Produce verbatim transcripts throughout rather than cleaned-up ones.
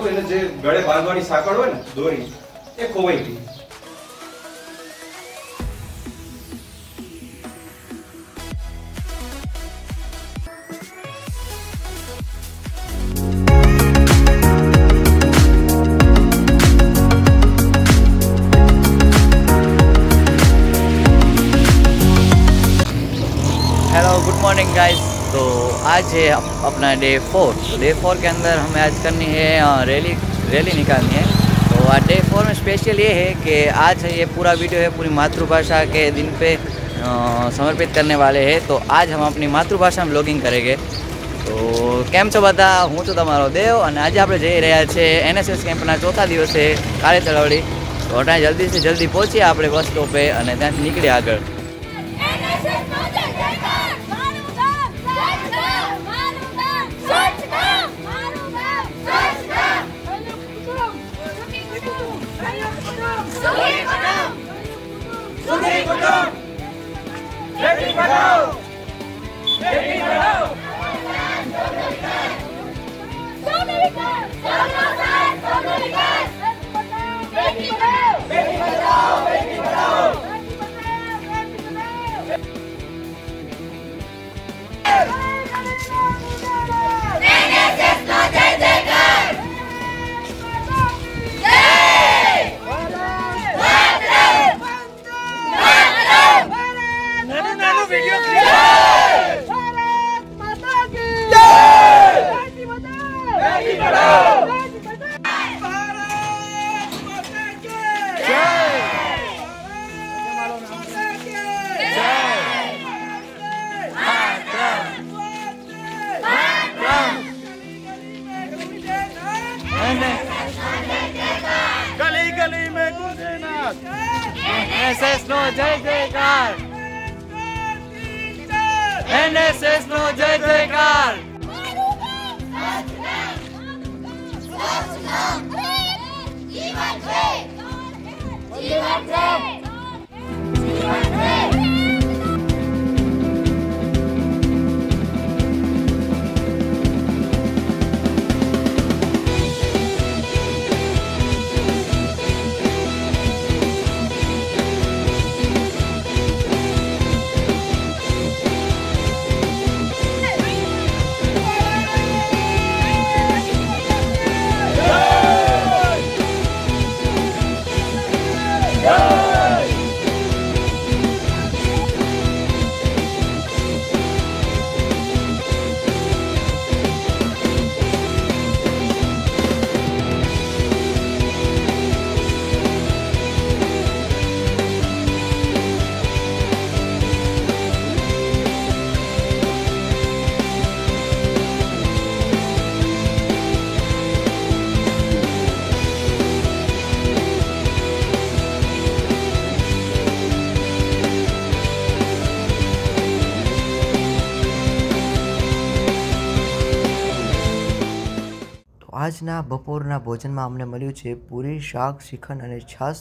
હતો એને જે ગળે બાંધવાની સાંકળ હોય ને દોરી એ ખોવાઈ ગઈ। Hello good morning guys. तो आज है अपना डे फोर। तो डे फोर के अंदर हमें आज करनी है रैली रैली निकालनी है। तो आज डे फोर में स्पेशल ये है कि आज ये पूरा वीडियो है पूरी मातृभाषा के दिन पे समर्पित करने वाले हैं। तो आज हम अपनी मातृभाषा में ब्लॉगिंग करेंगे। तो केम छो बता, हूँ तो तमारो देव और आज आप जई रह्या छे एनएसएस कैम्पना चौथा दिवसे काले तलावड़ी। तो अटा जल्दी से जल्दी पहुँचीए आप बस स्टॉपे और त्या निकली आगे। गली गली में गूंजे नाद एनएसएस नो जय जयकार, एनएसएस नो जय जयकार। આજના બપોરના ભોજનમાં અમને મળ્યું છે પૂરી, શાક, શ્રીખંડ અને છાશ।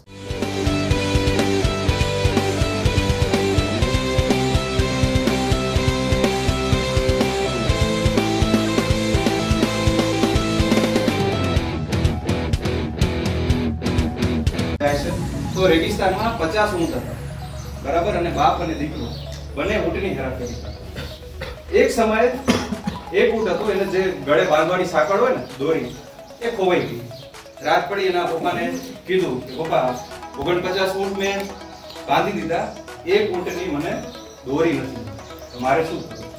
तो रेगिस्तान में पचास ऊँट था बराबर, अने बाप अने दीकरो बने ऊँटनी हेराफेरी करता। एक समय एक ऊँट हतो एने जे गळे बांधवानी सांकळ होय ने दोरी ए खोवाई गई। रात पड़ी एना पप्पा ने कीधुं के पप्पा ओगणपचास ऊँट में बांधी दीधा, एक ऊँटनी मने दोरी नथी, तो मारे शुं करवुं?